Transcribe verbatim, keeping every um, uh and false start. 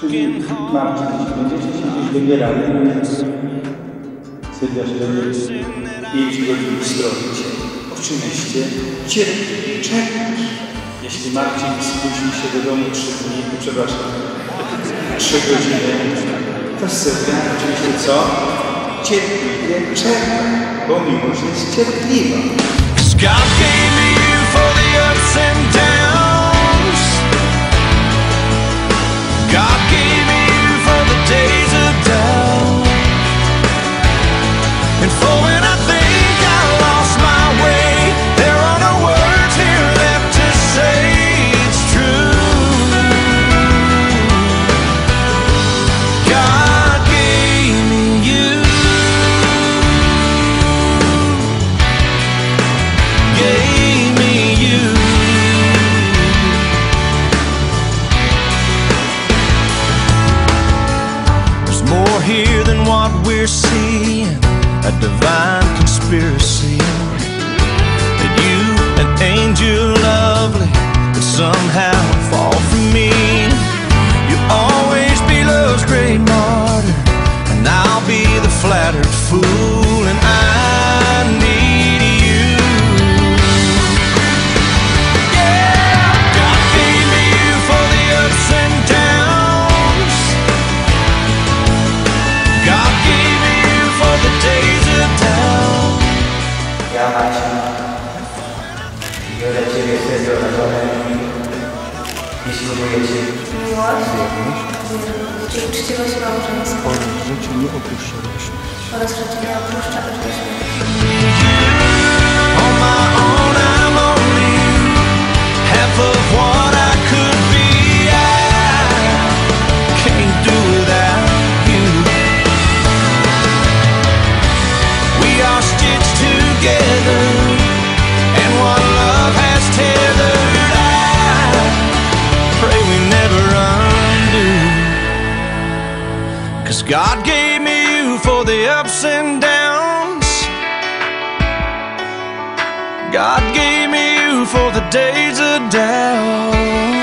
Marcin, jeśli będziecie się gdzieś wybierali, więc Sylwia się będzie pięć godzin stroić. Oczywiście cierpliwie czekasz. Jeśli Marcin spóźni się do domu trzy dni, przepraszam, trzy godziny, to Sylwia oczywiście co? Cierpliwie czeka, bo miłość jest cierpliwa. God gave me you for the ups and downs. God gave me you for the days of doubt, and for when I think I lost my way, there are no words here left to say it's true. God gave me you. Gave me you. There's more here than what we're seeing, a divine conspiracy. That you, an angel lovely, could somehow fall from me. You'll always be love's great martyr, and I'll be the flattered fool, and I need you. Ja, Marcin, biorę Ciebie serio na żonę i ślubuję Ci miłość, wierność i uczciwość małżeńską Oraz, że Cię nie opuszczę do śmierci. oraz że Cię nie opuszcza aż do śmierci. On my own, I'm only half of what I could be. I can't do without you. We are stitched together, and what love has tethered, I pray we never undo. 'Cause God gave me you for the ups and downs. God gave me you for the days of doubt.